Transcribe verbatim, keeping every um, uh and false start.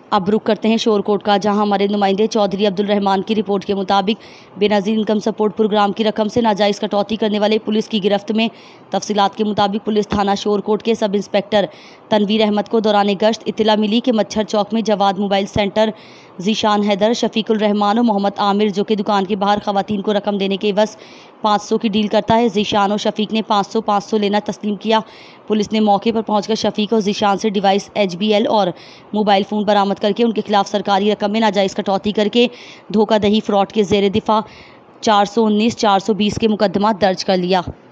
अब रुक करते हैं शोरकोट का, जहां हमारे नुमाइंदे चौधरी अब्दुल रहमान की रिपोर्ट के मुताबिक बेनज़ीर इनकम सपोर्ट प्रोग्राम की रकम से नाजायज़ कटौती करने वाले पुलिस की गिरफ्त में। तफसीलात के मुताबिक पुलिस थाना शोरकोट के सब इंस्पेक्टर तनवीर अहमद को दौरान गश्त इत्तला मिली कि मच्छर चौक में जवाद मोबाइल सेंटर जीशान हैदर, शफीकुल रहमान और मोहम्मद आमिर, जो कि दुकान के बाहर खवातीन को रकम देने के एवज़ पाँच सौ की डील करता है। जीशान और शफीक ने पाँच सौ पाँच सौ लेना तस्लीम किया। पुलिस ने मौके पर पहुंचकर शफीक और जीशान से डिवाइस, एच बी एल और मोबाइल फ़ोन बरामद करके उनके खिलाफ सरकारी रकम में नाजायज़ कटौती करके धोखाधड़ी फ्रॉड के ज़ेर दिफा चार सौ उन्नीस चार सौ बीस के मुकदमा दर्ज कर लिया।